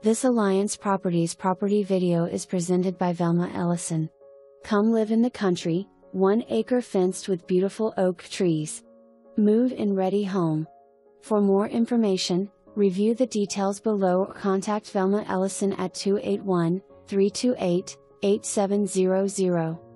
This Alliance Properties property video is presented by Velma Ellison. Come live in the country, 1 acre fenced with beautiful oak trees. Move-in ready home. For more information, review the details below or contact Velma Ellison at 281-328-8700.